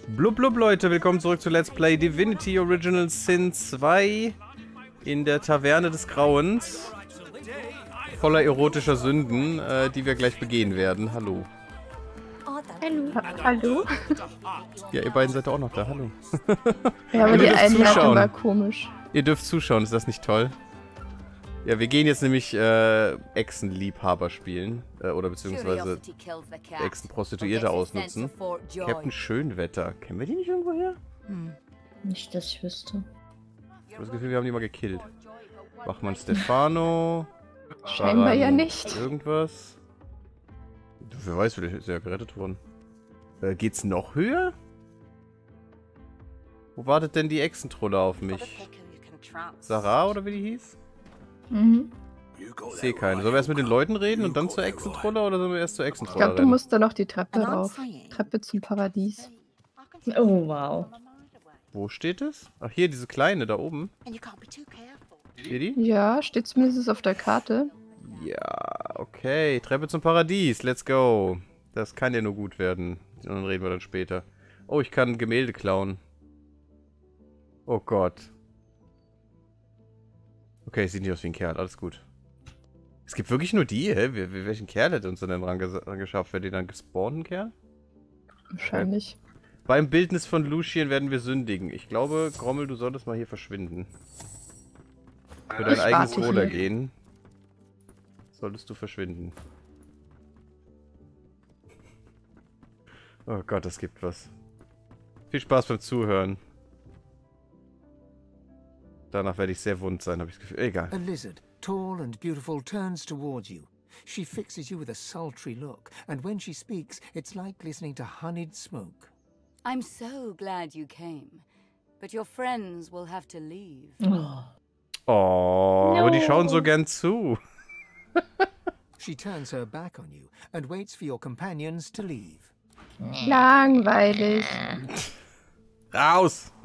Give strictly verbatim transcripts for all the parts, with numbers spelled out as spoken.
Blub blub Leute, willkommen zurück zu Let's Play Divinity Original Sin zwei in der Taverne des Grauens. Voller erotischer Sünden, äh, die wir gleich begehen werden. Hallo. Hallo. Hallo? Ja, ihr beiden seid auch noch da. Hallo. Ja, aber die Einleitung war komisch. Ihr dürft zuschauen, ist das nicht toll? Ja, wir gehen jetzt nämlich äh, Echsenliebhaber spielen. Äh, oder beziehungsweise Echsenprostituierte ausnutzen. Captain Schönwetter. Kennen wir die nicht irgendwo her? Hm. Nicht, dass ich wüsste. Ich habe das Gefühl, wir haben die mal gekillt. Wachmann Stefano. Scheinbar ja nicht. Irgendwas. Wer weiß, vielleicht ist er ja gerettet worden. Äh, geht's noch höher? Wo wartet denn die Echsentrolle auf mich? Sarah oder wie die hieß? Mhm. Ich sehe keine. Sollen wir erst mit den Leuten reden und dann zur Echsentrolle oder sollen wir erst zur Echsentrolle Ich glaube, du musst da noch die Treppe rauf. Treppe zum Paradies. Oh, wow. Wo steht es? Ach, hier, diese kleine da oben. Hier die? Ja, steht zumindest auf der Karte. Ja, okay. Treppe zum Paradies. Let's go. Das kann ja nur gut werden. Dann reden wir dann später. Oh, ich kann Gemälde klauen. Oh Gott. Okay, sieht nicht aus wie ein Kerl. Alles gut. Es gibt wirklich nur die, hä? Welchen Kerl hätte uns denn dann rangeschafft? Wäre die dann gespawnten Kerl? Wahrscheinlich. Beim Bildnis von Lucien werden wir sündigen. Ich glaube, Grommel, du solltest mal hier verschwinden. Für dein Ich eigenes warte Wohlergehen solltest du verschwinden. Oh Gott, das gibt was. Viel Spaß beim Zuhören. Danach werde ich sehr wund sein, habe ich das Gefühl. Egal. A lizard, tall and beautiful, turns towards you. She fixes you with a sultry look, and when she speaks, it's like listening to honeyed smoke. I'm so glad you came, but your friends will have to leave. Oh, Oh, no. aber die schauen so gern zu. She turns her back on you and waits for your companions to leave. Langweilig. Raus!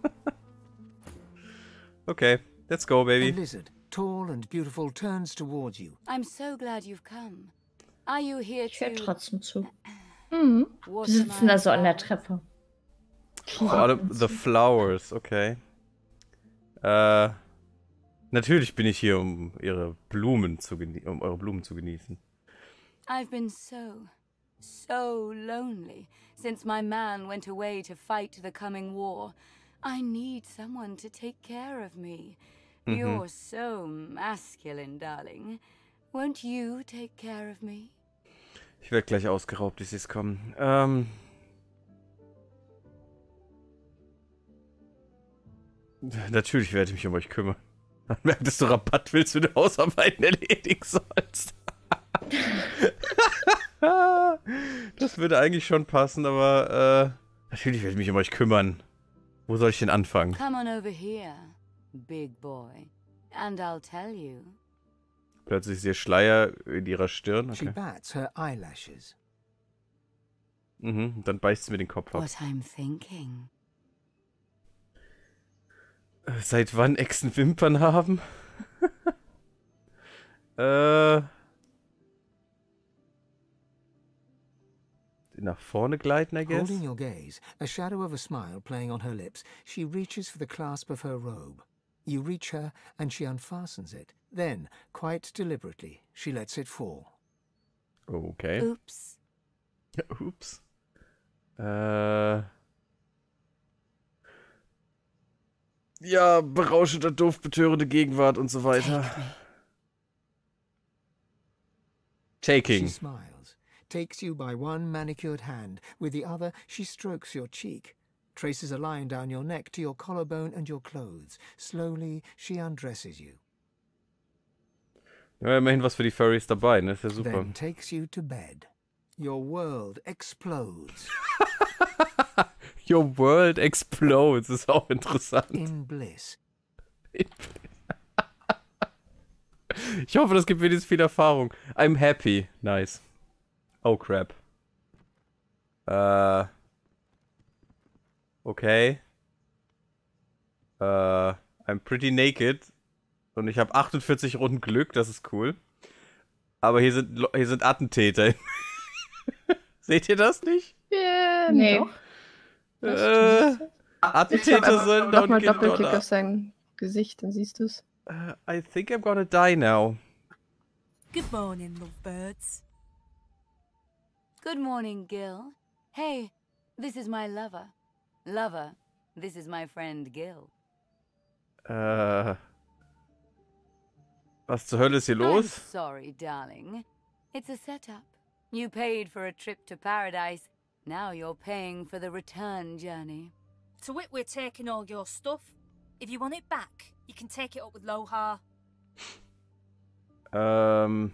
Okay, let's go, A baby. lizard, tall and beautiful, turns towards you. I'm so glad you've come. Are you here Ich höre to trotzdem zu. Mhm. Die water sitzen my da so an der flowers? Treppe. Vor allem the flowers, okay. Äh, natürlich bin ich hier, um ihre Blumen zu genie- um eure Blumen zu genießen. I've been so, so lonely since my man went away to fight the coming war. I need someone to take care of me. Mhm. You're so masculine, darling. Won't you take care of me? Ich werde gleich ausgeraubt, ich sehe es kommen. Ähm. Natürlich werde ich mich um euch kümmern. Man merkt, dass du Rabatt willst, wenn du Hausarbeiten erledigen sollst. Das würde eigentlich schon passen, aber äh, natürlich werde ich mich um euch kümmern. Wo soll ich denn anfangen? Come on over here, big boy, and I'll tell you. Plötzlich ist ihr Schleier in ihrer Stirn. She Okay. bats her eyelashes. Mhm, und dann beißt sie mir den Kopf ab. What I'm thinking. Äh, Seit wann Echsen Wimpern haben? äh. Nach vorne gleiten, I guess. Holding your gaze, a shadow of a smile playing on her lips, she reaches for the clasp of her robe. You reach her, and she unfastens it. Then, quite deliberately, she lets it fall. Okay. Oops. Ups. Äh. Ja, berauschende, doof betörende Gegenwart und so weiter. She Taking. smiles, takes you by one manicured hand. With the other, she strokes your cheek, traces a line down your neck to your collarbone and your clothes. Slowly, she undresses you, Ja, immerhin was für die Furries dabei, ne? Ist ja super. then takes you to bed. Your world explodes Your world explodes, ist auch interessant. in bliss. Ich hoffe, das gibt wenigstens viel Erfahrung. I'm happy. Nice. Oh, crap. Äh. Okay. Äh. I'm pretty naked. Und ich habe achtundvierzig Runden Glück, das ist cool. Aber hier sind, hier sind Attentäter. Seht ihr das nicht? Yeah, Nee. doch. Äh, Attentäter sollen da nochmal Doppelklick auf sein Gesicht, dann siehst du es. Uh, I think I'm gonna die now. Good morning, lovebirds. Good morning, Gil. Hey, this is my lover. Lover, this is my friend Gil. Äh. Was zur Hölle ist hier los? I'm sorry, darling. It's a setup. You paid for a trip to paradise. Now you're paying for the return journey. To wit, we're taking all your stuff. If you want it back, you can take it up with Lohar. Ähm.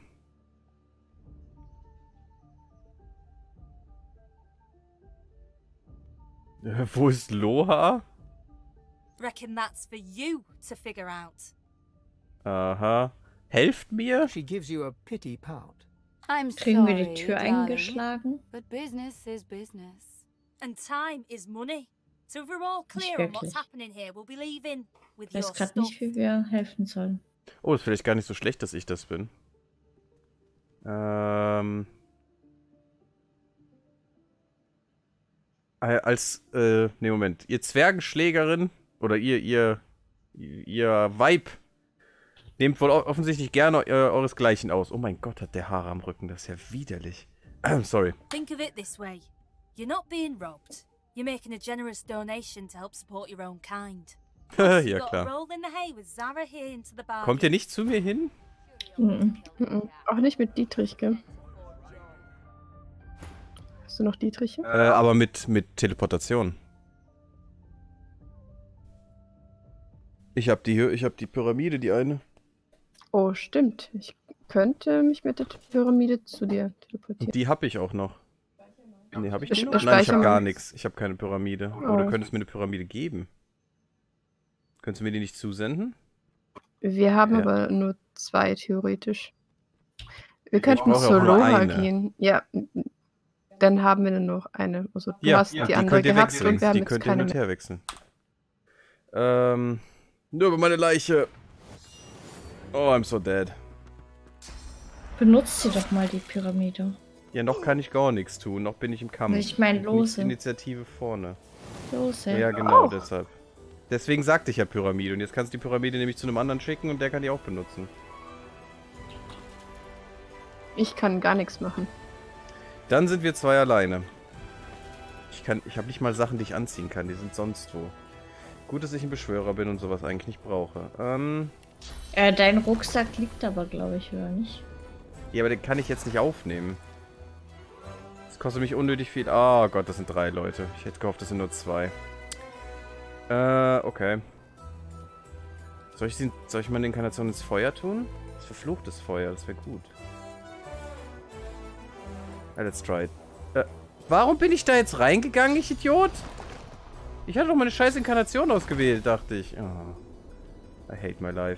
Äh, wo ist Lohar? Reckon that's for you to figure out. Aha. Helft mir? She gives you a pity pout. I'm Kriegen wir sorry, die Tür darling, eingeschlagen? but business is business. And time is money. So if we're all clear on what's happening here, we'll be leaving with Ich your weiß gerade stuff. nicht, wie wir helfen sollen. Oh, ist vielleicht gar nicht so schlecht, dass ich das bin. Ähm. Äh, Als, äh, ne, Moment. Ihr Zwergenschlägerin, oder ihr, ihr, ihr Weib, nehmt wohl offensichtlich gerne äh, euresgleichen aus. Oh mein Gott, hat der Haare am Rücken, das ist ja widerlich. Sorry. Think of it this way. You're not being robbed. You're making a generous donation to help support your own kind. Ja, klar. Kommt ihr nicht zu mir hin? Mhm. Mhm. Auch nicht mit Dietrich, gell? Hast du noch Dietrich? Äh, aber mit, mit Teleportation. Ich hab die, ich hab die Pyramide, die eine. Oh, stimmt. Ich könnte mich mit der Pyramide zu dir teleportieren. Und die hab ich auch noch. Nee, hab ich die Ich- noch? ich Nein, ich hab speichere gar mal. nichts. Ich hab keine Pyramide. Oh. Oder könntest du mir eine Pyramide geben? Könntest du mir die nicht zusenden? Wir haben Ja. aber nur zwei, theoretisch. Wir könnten brauche zur auch nur Loha eine. gehen. Ja, dann haben wir nur noch eine. Also du Ja, hast ja, die die andere könnt ihr gehabt wechseln. und wir haben Die jetzt könnt ihr keine hin und mehr. her wechseln. Ähm, nur über meine Leiche. Oh, I'm so dead. Benutzt sie doch mal die Pyramide. Ja, noch kann ich gar nichts tun. Noch bin ich im Kampf. Ich meine, Nicht lose. Initiative vorne. Los, Ja, ja. genau, Oh. deshalb. Deswegen sagte ich ja Pyramide. Und jetzt kannst du die Pyramide nämlich zu einem anderen schicken und der kann die auch benutzen. Ich kann gar nichts machen. Dann sind wir zwei alleine. Ich kann, ich habe nicht mal Sachen, die ich anziehen kann. Die sind sonst wo. Gut, dass ich ein Beschwörer bin und sowas eigentlich nicht brauche. Ähm, Äh, dein Rucksack liegt aber, glaube ich, oder nicht? ja, aber den kann ich jetzt nicht aufnehmen. Das kostet mich unnötig viel. Oh Gott, das sind drei Leute. Ich hätte gehofft, das sind nur zwei. Äh, okay. Soll ich, sie, soll ich meine Inkarnation ins Feuer tun? Das ist verfluchtes Feuer, das wäre gut. Ja, let's try it. Äh, warum bin ich da jetzt reingegangen, ich Idiot? Ich hatte doch meine scheiß Inkarnation ausgewählt, dachte ich. Oh. I hate my life.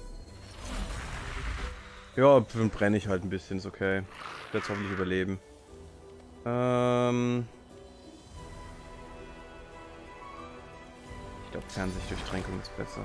Ja, dann brenne ich halt ein bisschen, ist okay. Ich werde es hoffentlich überleben. Ähm... Ich glaube, Fernsichtdurchtränkung ist besser.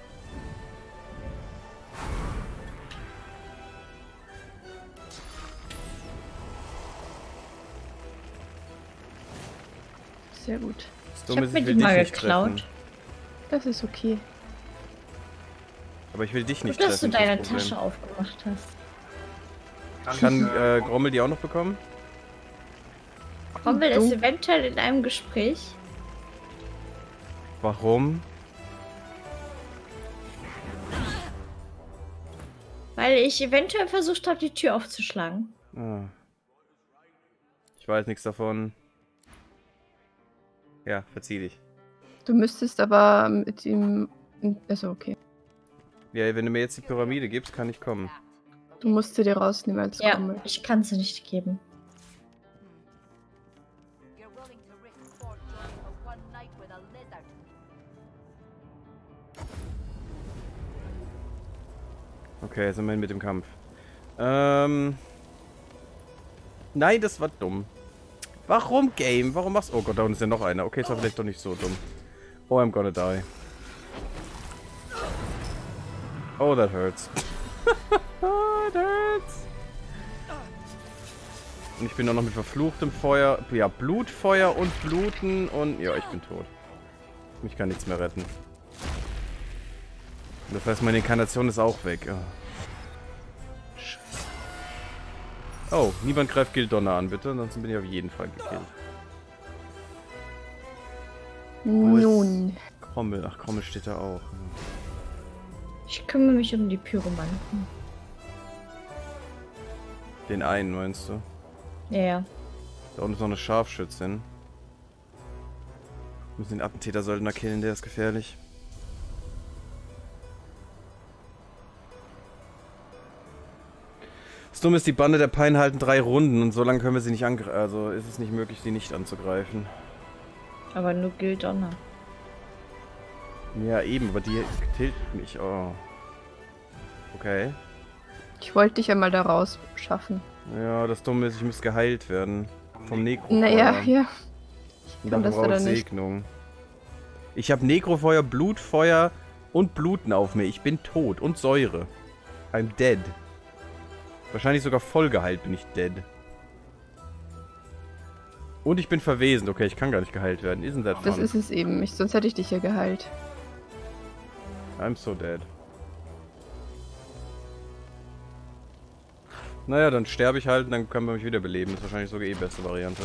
Sehr gut. Das Ich Dumme hab ist, mir die will dich mal nicht geklaut. treffen. Das ist okay. Aber ich will dich nicht Gut, dass du treffen. ist das deine Problem. Tasche aufgemacht hast. Kann äh, Grommel die auch noch bekommen? Rommel Du? ist eventuell in einem Gespräch. Warum? Weil ich eventuell versucht habe, die Tür aufzuschlagen. Ah. Ich weiß nichts davon. Ja, verzieh dich. Du müsstest aber mit ihm... Also okay. Ja, wenn du mir jetzt die Pyramide gibst, kann ich kommen. Du musst sie dir rausnehmen als Ja, Rommel. ich kann sie nicht geben. You're willing to risk fortune for one night with a lizard. Okay, jetzt sind wir mit dem Kampf. Ähm... Nein, das war dumm. Warum, Game? Warum machst du... Oh Gott, da unten ist ja noch einer. Okay, das war vielleicht doch nicht so dumm. Oh, I'm gonna die. Oh, that hurts. Oh, it hurts. Und ich bin auch noch mit verfluchtem Feuer. Ja, Blutfeuer und Bluten und... Ja, ich bin tot. Mich kann nichts mehr retten. Das heißt, meine Inkarnation ist auch weg. Oh. Scheiße. Oh, niemand greift Gildonner an, bitte. Ansonsten bin ich auf jeden Fall gekillt. Nun. Krommel. Ach, Krommel steht da auch. Ich kümmere mich um die Pyromanten. Den einen, meinst du? Ja, ja. Da unten ist noch eine Scharfschützin. Wir müssen den Attentäter-Söldner killen, der ist gefährlich. Das Dumme ist, die Bande der Pein halten drei Runden und so lange können wir sie nicht angreifen. Also ist es nicht möglich, sie nicht anzugreifen. Aber nur Gildonner. Ja, eben, aber die tilgt mich. Oh. Okay. Ich wollte dich ja mal da raus schaffen. Ja, das Dumme ist, ich muss geheilt werden. Vom Necrofeuer. Naja, ja. Und davon brauche ich Segnung. Ich habe Necrofeuer, Blutfeuer und Bluten auf mir. Ich bin tot. Und Säure. I'm dead. Wahrscheinlich sogar voll geheilt bin ich dead. Und ich bin verwesend. Okay, ich kann gar nicht geheilt werden. Isn't that fun? Das ist es eben. Ich, sonst hätte ich dich ja geheilt. I'm so dead. Naja, dann sterbe ich halt und dann kann man mich wiederbeleben. Das ist wahrscheinlich sogar eh die beste Variante.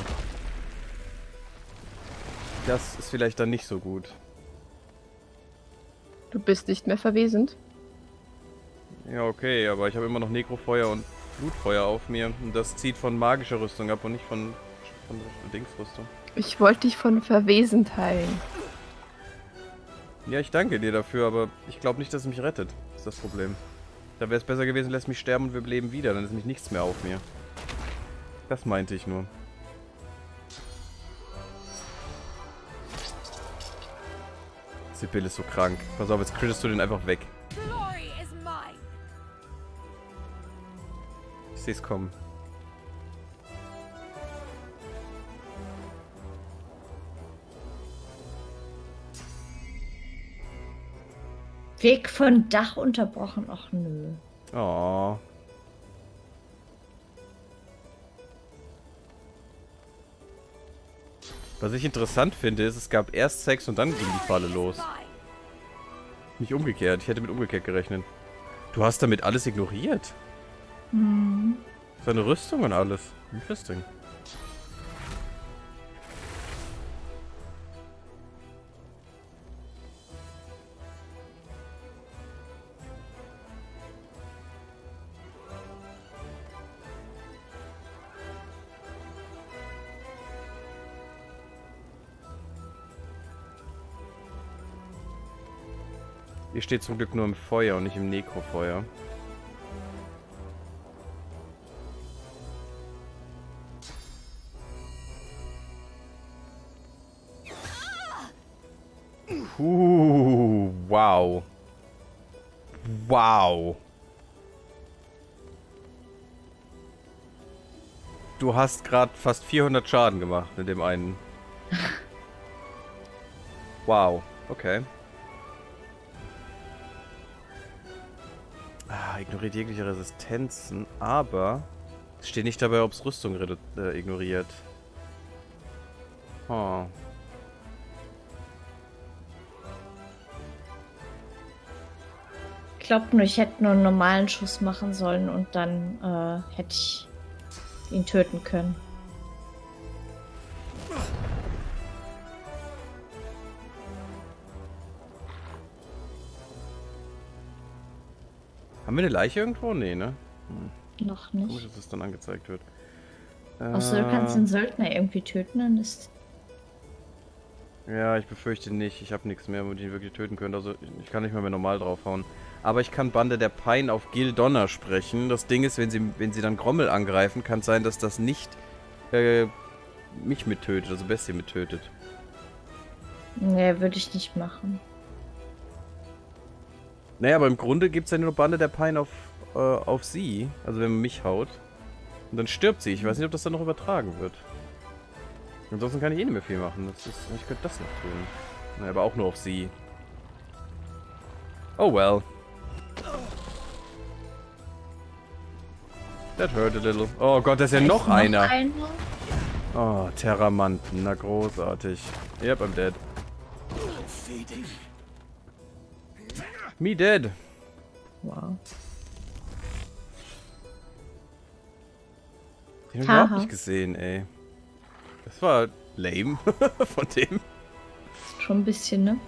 Das ist vielleicht dann nicht so gut. Du bist nicht mehr verwesend. Ja, okay, aber ich habe immer noch Necrofeuer und Blutfeuer auf mir. Und das zieht von magischer Rüstung ab und nicht von, von Dingsrüstung. Ich wollte dich von verwesend heilen. Ja, ich danke dir dafür, aber ich glaube nicht, dass es mich rettet. Das ist das Problem. Da wäre es besser gewesen, lässt mich sterben und wir leben wieder. Dann ist nämlich nichts mehr auf mir. Das meinte ich nur. Sibyl ist so krank. Pass auf, jetzt crittest du den einfach weg. Ich seh's kommen. Weg von Dach unterbrochen. Ach nö. Oh. Was ich interessant finde, ist, es gab erst Sex und dann ging die Falle los. Nicht umgekehrt. Ich hätte mit umgekehrt gerechnet. Du hast damit alles ignoriert. Mhm. Seine Rüstung und alles. Interesting. Ihr steht zum Glück nur im Feuer und nicht im Necrofeuer. Uh, wow. Wow. Du hast gerade fast vierhundert Schaden gemacht mit dem einen. Wow, okay. Ah, ignoriert jegliche Resistenzen, aber es steht nicht dabei, ob es Rüstung äh, ignoriert. Oh. Ich glaube nur, ich hätte nur einen normalen Schuss machen sollen und dann äh, hätte ich ihn töten können. Haben wir eine Leiche irgendwo? Nee, ne? Hm. Noch nicht. Komisch, dass es dann angezeigt wird. Außer du kannst den Söldner irgendwie töten, dann ist... Ja, ich befürchte nicht. Ich habe nichts mehr, womit ich ihn wirklich töten könnte. Also ich kann nicht mehr, mehr normal draufhauen. Aber ich kann Bande der Pein auf Gildonner sprechen. Das Ding ist, wenn sie, wenn sie dann Grommel angreifen, kann es sein, dass das nicht äh, mich mittötet, also Bestie mittötet. Nee, würde ich nicht machen. Naja, aber im Grunde gibt es ja nur Bande der Pein auf, äh, auf sie. Also wenn man mich haut. Und dann stirbt sie. Ich weiß nicht, ob das dann noch übertragen wird. Ansonsten kann ich eh nicht mehr viel machen. Das ist, ich könnte das noch tun. Naja, aber auch nur auf sie. Oh well. That hurt a little. Oh Gott, da ist ja Da noch ist einer. einer. Oh, Terramanten. Na großartig. Yep, I'm dead. Me dead. Wow. Ich hab überhaupt Haha. nicht gesehen, ey. Das war lame von dem. Schon ein bisschen, ne?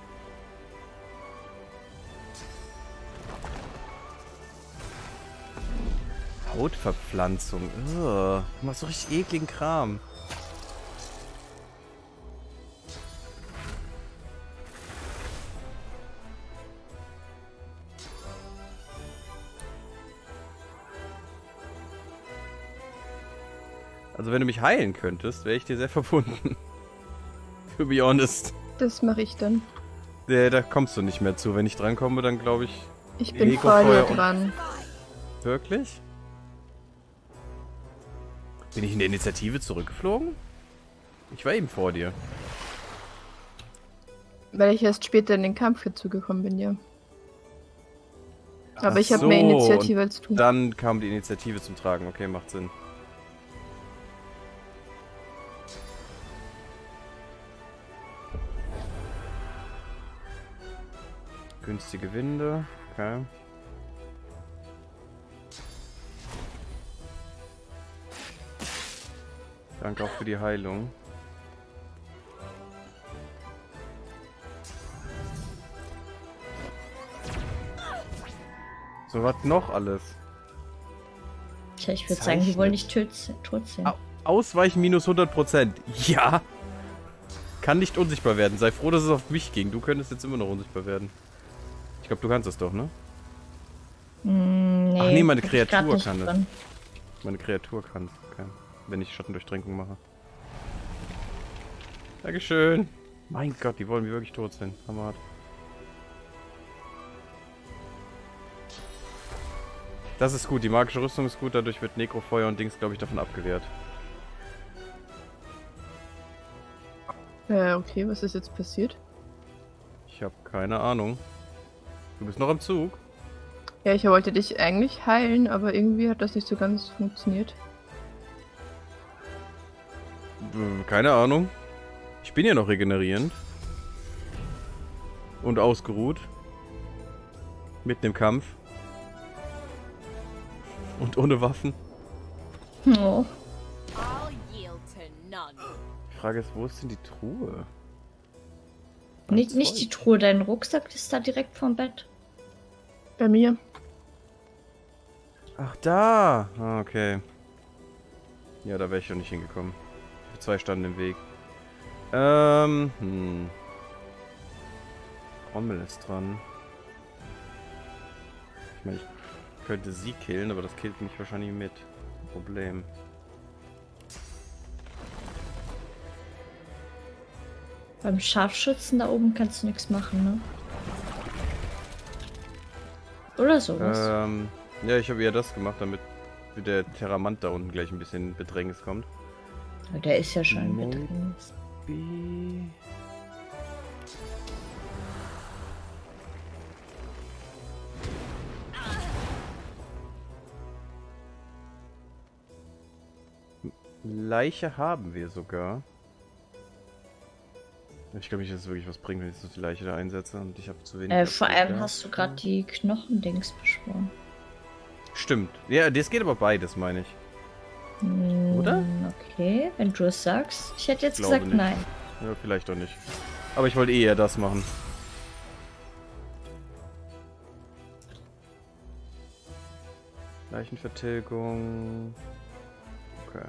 Hautverpflanzung. Ugh. Du machst so richtig ekligen Kram. Also wenn du mich heilen könntest, wäre ich dir sehr verbunden. To be honest. Das mache ich dann. Ja, da kommst du nicht mehr zu. Wenn ich drankomme, dann glaube ich... Ich bin Ego vor dir Feuer und- dran. Wirklich? Bin ich in der Initiative zurückgeflogen? Ich war eben vor dir. Weil ich erst später in den Kampf dazugekommen bin, ja. Aber Ach ich habe so, mehr Initiative als du. Dann kam die Initiative zum Tragen. Okay, macht Sinn. Günstige Winde. Okay. Danke auch für die Heilung. So, was noch alles? Tja, ich würde sagen, die Zeichnet. wollen nicht tot, tot sein. Au Ausweichen minus hundert Prozent. Ja. Kann nicht unsichtbar werden. Sei froh, dass es auf mich ging. Du könntest jetzt immer noch unsichtbar werden. Ich glaube, du kannst das doch, ne? Mm, nee, Ach nee, meine hab ich grad Kreatur nicht kann das. dran. Meine Kreatur kann. Okay. Wenn ich Schattendurchdringung mache. Dankeschön. Mein Gott, die wollen mir wirklich tot sein. Hammerhart. Das ist gut. Die magische Rüstung ist gut. Dadurch wird Nekrofeuer und Dings, glaube ich, davon abgewehrt. Äh, okay, was ist jetzt passiert? Ich habe keine Ahnung. Du bist noch im Zug? Ja, ich wollte dich eigentlich heilen, aber irgendwie hat das nicht so ganz funktioniert. Äh, Keine Ahnung. Ich bin ja noch regenerierend. Und ausgeruht. Mitten im Kampf. Und ohne Waffen. Oh. Die Frage ist, wo ist denn die Truhe? Nicht, nicht die Truhe, dein Rucksack ist da direkt vom Bett. Bei mir. Ach, da! Ah, okay. Ja, da wäre ich schon nicht hingekommen. Zwei standen im Weg. Ähm, hm. Rommel ist dran. Ich meine, ich könnte sie killen, aber das killt mich wahrscheinlich mit. Problem. Beim Scharfschützen da oben kannst du nichts machen, ne? Oder sowas. Ähm, ja, ich habe eher das gemacht, damit der Terramant da unten gleich ein bisschen in Bedrängnis kommt. Aber der ist ja schon in Maybe. Bedrängnis. Wie? Leiche haben wir sogar. Ich glaube nicht, dass es wirklich was bringt, wenn ich so die Leiche da einsetze und ich habe zu wenig. Äh, vor allem da. hast du gerade die Knochendings beschworen. Stimmt. Ja, das geht aber beides, meine ich. Hm, Oder? Okay, wenn du es sagst. Ich hätte jetzt Glaube gesagt nicht. nein. Ja, vielleicht doch nicht. Aber ich wollte eher das machen. Leichenvertilgung. Okay.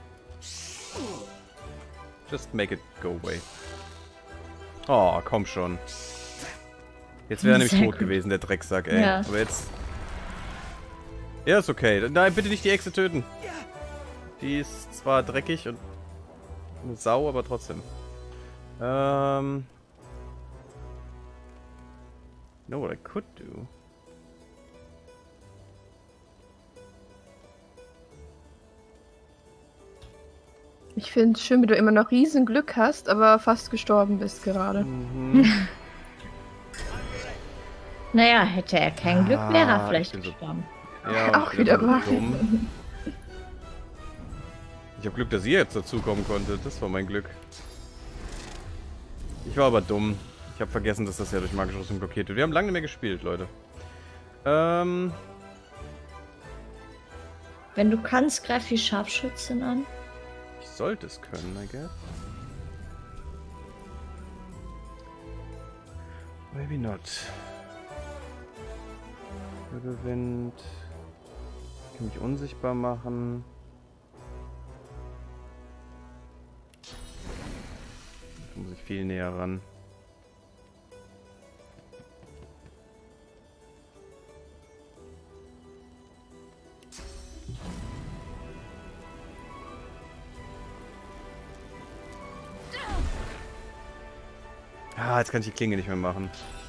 Just make it go away. Oh, komm schon. Jetzt wäre er nämlich Sehr tot gut. gewesen, der Drecksack, ey. Ja. Aber jetzt... Ja, ist okay. Nein, bitte nicht die Echse töten. Die ist zwar dreckig und eine Sau, aber trotzdem. Ähm... Know what I could do. Ich finde es schön, wie du immer noch riesen Glück hast, aber fast gestorben bist gerade. Mhm. Naja, hätte er kein Glück, wäre er Ah, vielleicht ich bin so- gestorben. Ja, auch wieder wahr. Dumm. Ich habe Glück, dass ihr jetzt dazukommen konntet. Das war mein Glück. Ich war aber dumm. Ich habe vergessen, dass das ja durch magische Rüstung blockiert wird. Wir haben lange nicht mehr gespielt, Leute. Ähm... Wenn du kannst, greif die Scharfschützin an. Ich sollte es können, I guess. Maybe not. Wirbelwind. Ich kann mich unsichtbar machen. Da muss ich viel näher ran. Ah, jetzt kann ich die Klinge nicht mehr machen.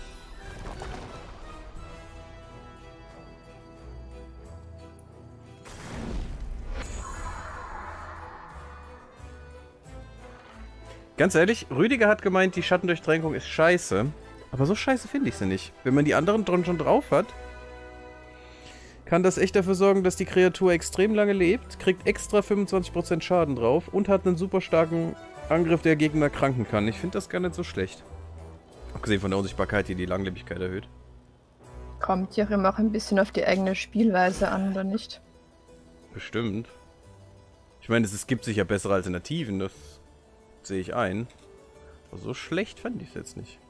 Ganz ehrlich, Rüdiger hat gemeint, die Schattendurchtränkung ist scheiße. Aber so scheiße finde ich sie nicht. Wenn man die anderen drin schon drauf hat, kann das echt dafür sorgen, dass die Kreatur extrem lange lebt, kriegt extra fünfundzwanzig Prozent Schaden drauf und hat einen super starken Angriff, der Gegner kranken kann. Ich finde das gar nicht so schlecht. Abgesehen von der Unsichtbarkeit, die die Langlebigkeit erhöht. Kommt ja immer auch ein bisschen auf die eigene Spielweise an, oder nicht? Bestimmt. Ich meine, es gibt sicher bessere Alternativen, das sehe ich ein. Aber so schlecht fand ich es jetzt nicht.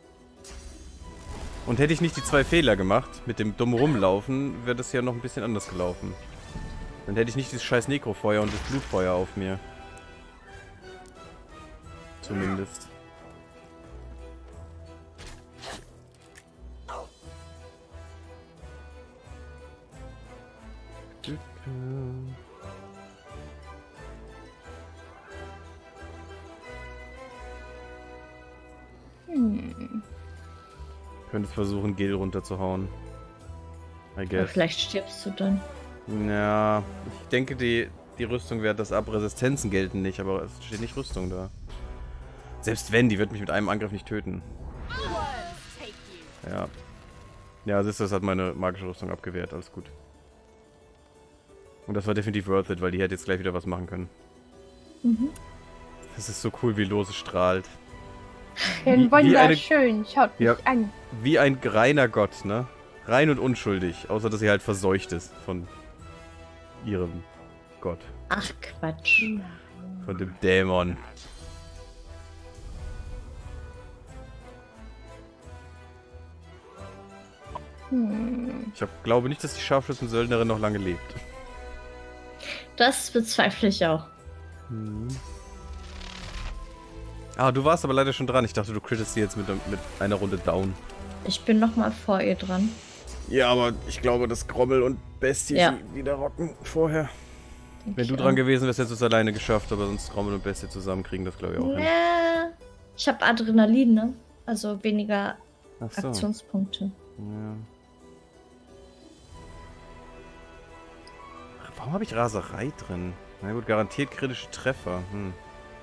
Und hätte ich nicht die zwei Fehler gemacht, mit dem dummen Rumlaufen, wäre das ja noch ein bisschen anders gelaufen. Dann hätte ich nicht dieses scheiß Nekrofeuer und das Blutfeuer auf mir. Zumindest. Hm. Könntest versuchen, Gil runterzuhauen. I guess. Aber vielleicht stirbst du dann. Ja, ich denke, die, die Rüstung wehrt das ab. Resistenzen gelten nicht, aber es steht nicht Rüstung da. Selbst wenn, die wird mich mit einem Angriff nicht töten. Ja. Ja, siehst du, das hat meine magische Rüstung abgewehrt. Alles gut. Und das war definitiv worth it, weil die hätte jetzt gleich wieder was machen können. Mhm. Das ist so cool, wie Lose strahlt. Schön, wunderschön, schaut mich ja, an. Wie ein reiner Gott, ne? Rein und unschuldig, außer dass sie halt verseucht ist von ihrem Gott. Ach, Quatsch. Von dem Dämon. Hm. Ich hab, glaube nicht, dass die Scharfschützen-Söldnerin noch lange lebt. Das bezweifle ich auch. Hm. Ah, du warst aber leider schon dran. Ich dachte, du crittest sie jetzt mit, mit einer Runde down. Ich bin noch mal vor ihr dran. Ja, aber ich glaube, dass Grommel und Bestie ja. sie wieder rocken vorher. Denk Wenn du dran auch. gewesen wärst, hättest du es alleine geschafft, aber sonst Grommel und Bestie zusammen kriegen das, glaube ich, auch nee. hin. Ich habe Adrenalin, ne? Also weniger Ach so. Aktionspunkte. Ja. Warum habe ich Raserei drin? Na gut, garantiert kritische Treffer. Hm.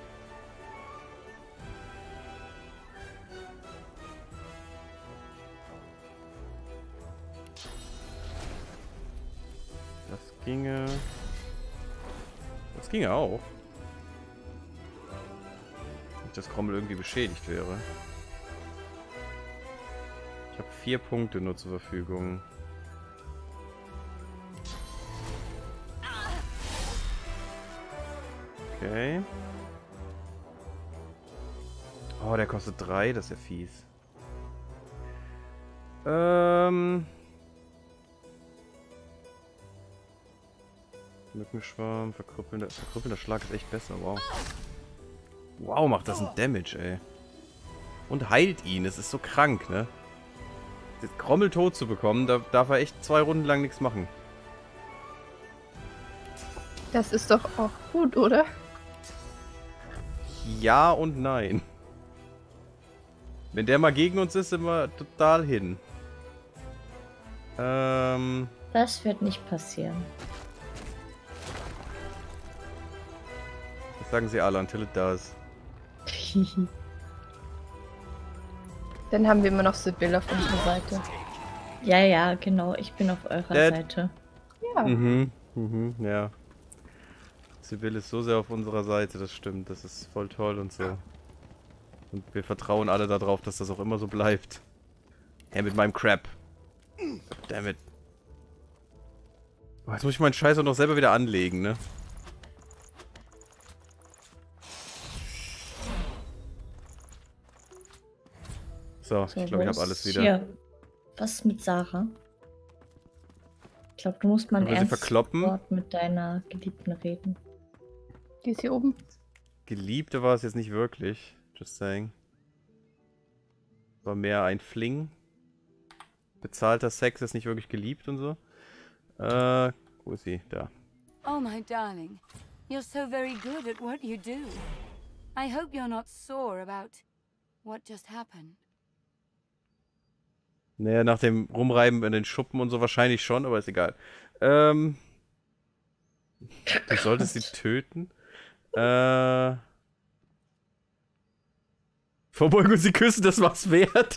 Das ginge... Das ginge auch. Nicht, dass Grommel irgendwie beschädigt wäre. Ich habe vier Punkte nur zur Verfügung. Okay. Oh, der kostet drei, das ist ja fies. Ähm... Mückenschwarm, verkrüppelnder, verkrüppelnder Schlag ist echt besser, wow. Wow, macht das ein Damage, ey. Und heilt ihn, es ist so krank, ne? Den Grommel tot zu bekommen, da darf er echt zwei Runden lang nichts machen. Das ist doch auch gut, oder? Ja und nein. Wenn der mal gegen uns ist, sind wir total hin. Ähm... Das wird nicht passieren. Das sagen sie alle, until it does. Dann haben wir immer noch Sibylle auf unserer Seite. Ja, ja, genau. Ich bin auf eurer Dad. Seite. Ja. Mhm, mhm, ja. Sibylle ist so sehr auf unserer Seite, das stimmt. Das ist voll toll und so. Und wir vertrauen alle darauf, dass das auch immer so bleibt. Hey, mit meinem Crap. Dammit. Oh, jetzt muss ich meinen Scheiß auch noch selber wieder anlegen, ne? So, So, ich glaube, ich wo habe alles ist wieder. Hier. Was ist mit Sarah? Ich glaube, du musst mal ein Können wir sie ernstes verkloppen? Wort mit deiner Geliebten reden. Die ist hier oben. Geliebte war es jetzt nicht wirklich. Just saying. War mehr ein Fling. Bezahlter Sex ist nicht wirklich geliebt und so. Äh, wo ist sie? Da. Oh, my darling. You're so very good at what you do. I hope you're not sore about what just happened. Naja, nach dem Rumreiben in den Schuppen und so wahrscheinlich schon, aber ist egal. Ähm. Du solltest sie töten. Äh. Vorbeugen und sie küssen, das war's wert.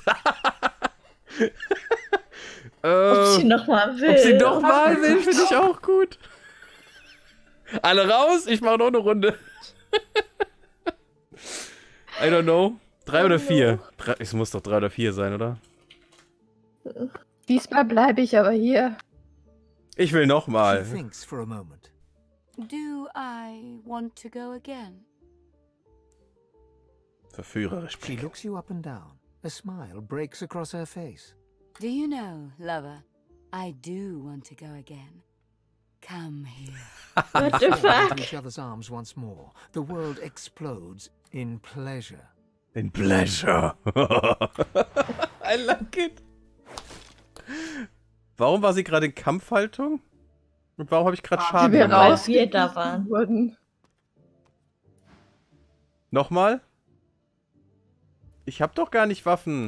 äh, Ob sie nochmal will. Ob sie nochmal will, finde ich auch gut. Alle raus, ich mache noch eine Runde. I don't know. Drei oder vier? Drei, es muss doch drei oder vier sein, oder? Diesmal bleibe ich aber hier. Ich will She nochmal. thinks for a moment. Do I want to go again? Verführerisch. She looks you up and down. A smile breaks across her face. Do you know, lover, I do want to go again. Come here. What the Into fuck? each other's arms once more. The world explodes in pleasure. In pleasure. I like it. Warum war sie gerade in Kampfhaltung? Und warum habe ich gerade Schaden wir gemacht? Weil wir da waren. Wurden. Nochmal? Ich habe doch gar nicht Waffen.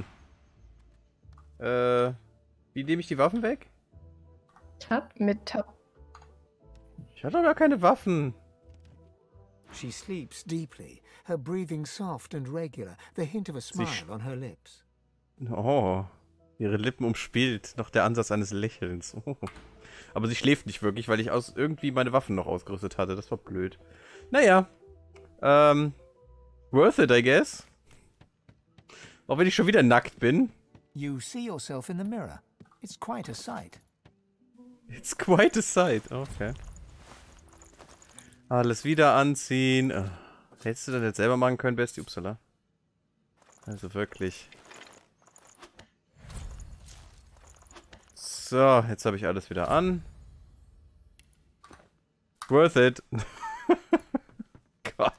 Äh, wie nehme ich die Waffen weg? Tab? Mit Tab. Ich habe doch gar keine Waffen. She sleeps deeply, her breathing soft and regular, the hint of a smile sch- on her lips. Oh, ihre Lippen umspielt. Noch der Ansatz eines Lächelns. Oh. Aber sie schläft nicht wirklich, weil ich aus irgendwie meine Waffen noch ausgerüstet hatte. Das war blöd. Naja. Ähm. Worth it, I guess. Auch wenn ich schon wieder nackt bin. You see yourself in the mirror. It's quite a sight. It's quite a sight. Okay. Alles wieder anziehen. Oh. Hättest du das jetzt selber machen können, Bestie? Upsala. Also wirklich. So, jetzt habe ich alles wieder an. Worth it. Gott.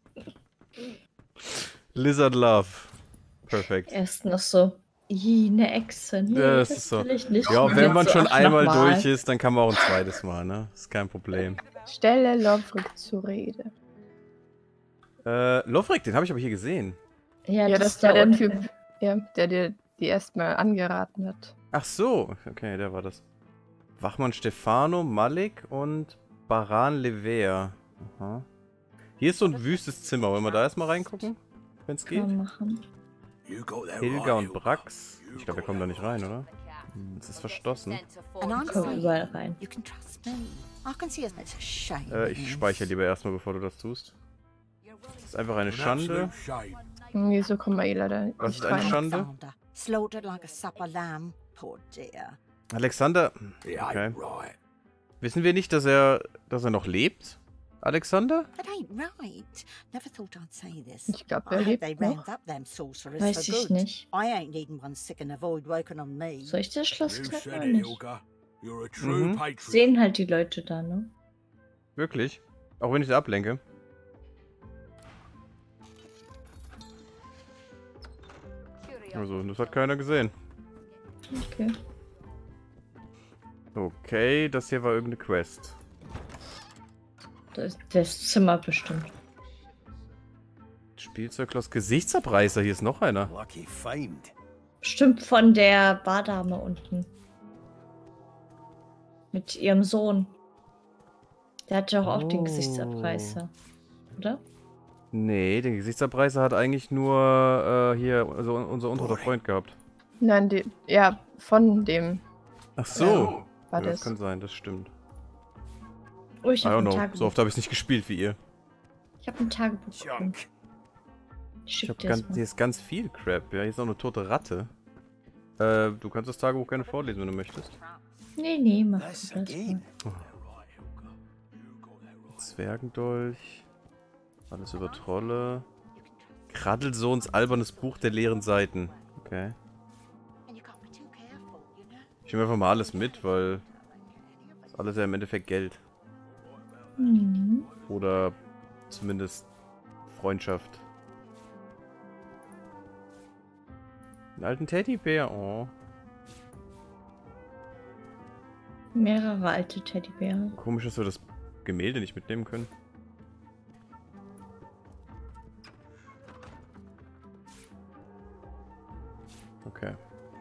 Lizard Love. Perfekt. Erst noch so. Ih, eine Echse. Nee, Ja, das, das ist so. will ich nicht. Ja, Und wenn jetzt man so, schon ach, einmal noch mal. durch ist, dann kann man auch ein zweites Mal, ne? Ist kein Problem. Stelle Lovrick zur Rede. Äh, Lovrick, den habe ich aber hier gesehen. Ja, Ja, das, das war der unten. Typ, ja, der dir die erstmal angeraten hat. Ach so, okay, der war das. Wachmann Stefano, Malik und Baran Lever. Aha. Hier ist so ein wüstes Zimmer. Wollen wir da erstmal reingucken? Wenn es geht? Kann man machen. Hilga und Brax. Ich glaube, wir kommen da nicht rein, oder? Hm, es ist verschlossen. And I'm Komm saying, überall rein. you can trust me. I can see it's a shame. Äh, ich speichere lieber erstmal, bevor du das tust. Das ist einfach eine Schande. Nee, so kommen wir eh leider Was ist nicht eine rein. Schande? Alexander, slaughtered like a supper lamb. Poor dear. Alexander. Okay. Wissen wir nicht, dass er, dass er noch lebt? Alexander? That ain't right. Never thought I'd say this. Ich glaube, I er hope lebt they noch. round up them sorcerers Weiß for ich good. nicht. I ain't needing one sick in a void working on me. Soll ich das Schloss You knacken said oder it, nicht? Ilga. You're a true Mhm. patriot. Sehen halt die Leute da, ne? Wirklich? Auch wenn ich sie ablenke. Also, das hat keiner gesehen. Okay. Okay, das hier war irgendeine Quest. Das ist das Zimmer bestimmt. Spielzeuglos Gesichtsabreißer, hier ist noch einer. Lucky find. Bestimmt von der Bardame unten. Mit ihrem Sohn. Der hat ja auch, auch den Oh. Gesichtsabreißer. Oder? Nee, den Gesichtsabreißer hat eigentlich nur äh, hier also unser untoter Freund gehabt. Nein, die, ja, von dem Ach so. war Ja, das das. kann sein, das stimmt. Oh, ich I habe don't ein know. Tagebuch. So oft habe ich es nicht gespielt wie ihr. Ich habe ein Tagebuch bekommen. Junk. Ich Ich habe schick dir ganz, das mal. hier ist ganz viel Crap. Ja, hier ist auch eine tote Ratte. Äh, du kannst das Tagebuch gerne vorlesen, wenn du möchtest. Nee, nee, mach That's du das again. mal. Zwergendolch. Alles über Trolle. Kraddelsohns albernes Buch der leeren Seiten. Okay. Ich nehme einfach mal alles mit, weil das ist alles ja im Endeffekt Geld. Mhm. Oder zumindest Freundschaft. Einen alten Teddybär, oh. Mehrere alte Teddybären. Komisch, dass wir das Gemälde nicht mitnehmen können. Okay.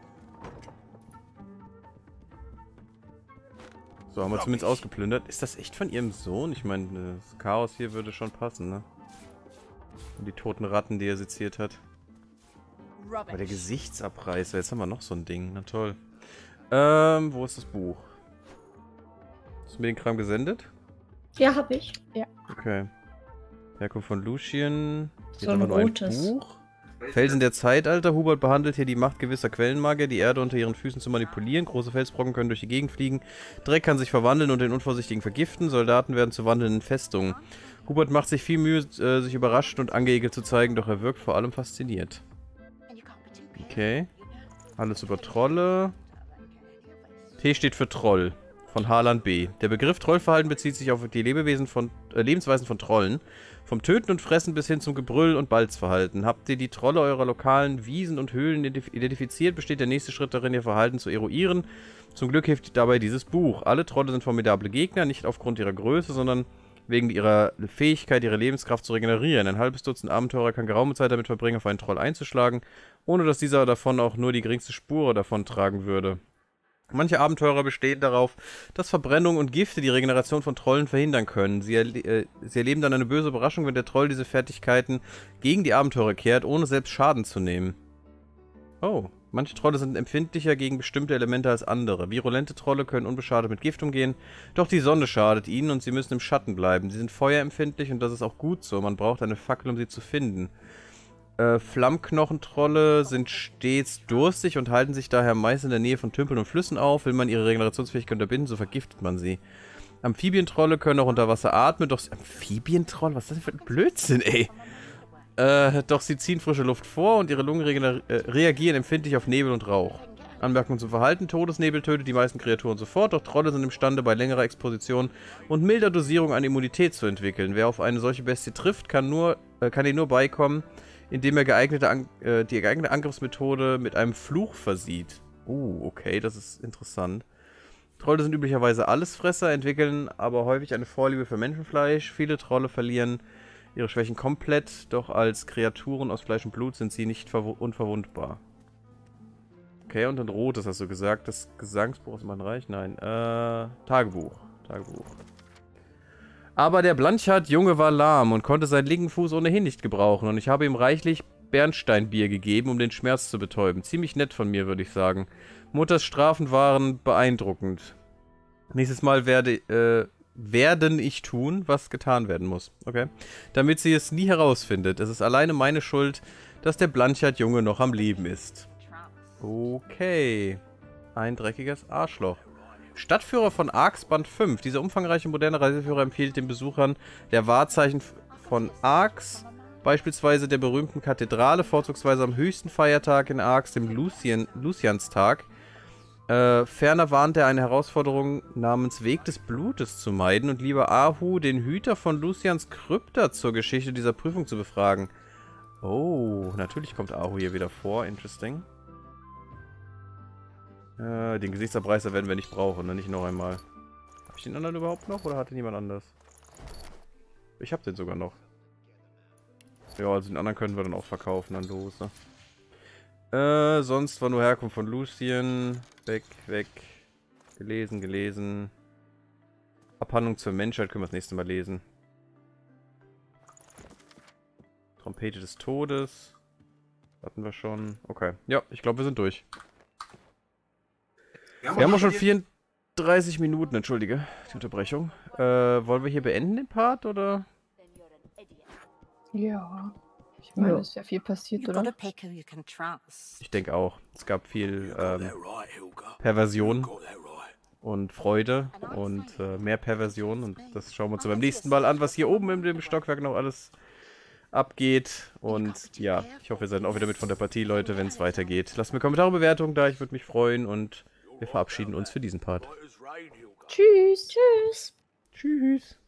So, haben wir zumindest ausgeplündert. Ist das echt von ihrem Sohn? Ich meine, das Chaos hier würde schon passen, ne? Und die toten Ratten, die er seziert hat. Aber der Gesichtsabreißer, jetzt haben wir noch so ein Ding. Na toll. Ähm, wo ist das Buch? Hast du mir den Kram gesendet? Ja, hab ich. Ja. Okay. Herkunft von Lucien. Hier So haben ein wir nur rotes. Buch. Felsen der Zeitalter. Hubert behandelt hier die Macht gewisser Quellenmagier, die Erde unter ihren Füßen zu manipulieren. Große Felsbrocken können durch die Gegend fliegen. Dreck kann sich verwandeln und den Unvorsichtigen vergiften. Soldaten werden zu wandelnden Festungen. Hubert macht sich viel Mühe, äh, sich überrascht und angeekelt zu zeigen, doch er wirkt vor allem fasziniert. Okay. Alles über Trolle. T steht für Troll. Von Harlan B. Der Begriff Trollverhalten bezieht sich auf die Lebewesen von, äh, Lebensweisen von Trollen. Vom Töten und Fressen bis hin zum Gebrüll und Balzverhalten. Habt ihr die Trolle eurer lokalen Wiesen und Höhlen identifiziert, besteht der nächste Schritt darin, ihr Verhalten zu eruieren. Zum Glück hilft dabei dieses Buch. Alle Trolle sind formidable Gegner, nicht aufgrund ihrer Größe, sondern wegen ihrer Fähigkeit, ihre Lebenskraft zu regenerieren. Ein halbes Dutzend Abenteurer kann geraume Zeit damit verbringen, auf einen Troll einzuschlagen, ohne dass dieser davon auch nur die geringste Spur davon tragen würde. Manche Abenteurer bestehen darauf, dass Verbrennung und Gifte die Regeneration von Trollen verhindern können. Sie, erle äh, sie erleben dann eine böse Überraschung, wenn der Troll diese Fertigkeiten gegen die Abenteurer kehrt, ohne selbst Schaden zu nehmen. Oh, manche Trolle sind empfindlicher gegen bestimmte Elemente als andere. Virulente Trolle können unbeschadet mit Gift umgehen, doch die Sonne schadet ihnen und sie müssen im Schatten bleiben. Sie sind feuerempfindlich und das ist auch gut so. Man braucht eine Fackel, um sie zu finden. Äh, Flammknochentrolle sind stets durstig und halten sich daher meist in der Nähe von Tümpeln und Flüssen auf. Will man ihre Regenerationsfähigkeit unterbinden, so vergiftet man sie. Amphibientrolle können auch unter Wasser atmen, doch... Amphibientrolle? Was ist das denn für ein Blödsinn, ey? Äh, doch sie ziehen frische Luft vor und ihre Lungen äh, reagieren empfindlich auf Nebel und Rauch. Anmerkung zum Verhalten: Todesnebel tötet die meisten Kreaturen sofort, doch Trolle sind imstande, bei längerer Exposition und milder Dosierung eine Immunität zu entwickeln. Wer auf eine solche Bestie trifft, kann, nur, äh, kann ihr nur beikommen, indem er geeignete An äh, die geeignete Angriffsmethode mit einem Fluch versieht. Uh, okay, das ist interessant. Trolle sind üblicherweise Allesfresser, entwickeln aber häufig eine Vorliebe für Menschenfleisch. Viele Trolle verlieren ihre Schwächen komplett, doch als Kreaturen aus Fleisch und Blut sind sie nicht unverwundbar. Okay, und dann Rotes hast du gesagt. Das Gesangsbuch aus dem Reich? Nein. Äh, Tagebuch. Tagebuch. Aber der Blanchard-Junge war lahm und konnte seinen linken Fuß ohnehin nicht gebrauchen und ich habe ihm reichlich Bernsteinbier gegeben, um den Schmerz zu betäuben. Ziemlich nett von mir, würde ich sagen. Mutters Strafen waren beeindruckend. Nächstes Mal werde, äh, werden ich tun, was getan werden muss. Okay. Damit sie es nie herausfindet. Es ist alleine meine Schuld, dass der Blanchard-Junge noch am Leben ist. Okay. Ein dreckiges Arschloch. Stadtführer von Arx Band fünf. Dieser umfangreiche moderne Reiseführer empfiehlt den Besuchern der Wahrzeichen von Arx, beispielsweise der berühmten Kathedrale, vorzugsweise am höchsten Feiertag in Arx, dem Lucien, Lucianstag. Äh, ferner warnt er, eine Herausforderung namens Weg des Blutes zu meiden und lieber Ahu, den Hüter von Lucians Krypta, zur Geschichte dieser Prüfung zu befragen. Oh, natürlich kommt Ahu hier wieder vor. Interesting. Äh, den Gesichtsabreißer werden wir nicht brauchen, ne? Nicht noch einmal. Habe ich den anderen überhaupt noch oder hatte niemand anders? Ich habe den sogar noch. Ja, also den anderen können wir dann auch verkaufen, dann los, ne? Äh, sonst war nur Herkunft von Lucien. Weg, weg. Gelesen, gelesen. Abhandlung zur Menschheit können wir das nächste Mal lesen. Trompete des Todes. Hatten wir schon. Okay. Ja, ich glaube, wir sind durch. Wir haben auch schon vierunddreißig Minuten, entschuldige die Unterbrechung. Äh, wollen wir hier beenden den Part, oder? Ja. Ich meine, Ja. es ist ja viel passiert, You've got a oder? picker you can trust. Ich denke auch. Es gab viel You got ähm, that right, Hilga. Perversion You got that right. und Freude und äh, mehr Perversion. Und das schauen wir uns beim nächsten Mal an, was hier oben in dem Stockwerk noch alles abgeht. Und ja, ich hoffe, ihr seid auch wieder mit von der Partie, Leute, wenn es weitergeht. Lasst mir Kommentare und Bewertungen da, ich würde mich freuen. Und wir verabschieden uns für diesen Part. Right as rain, Hilga. Tschüss. Tschüss. Tschüss.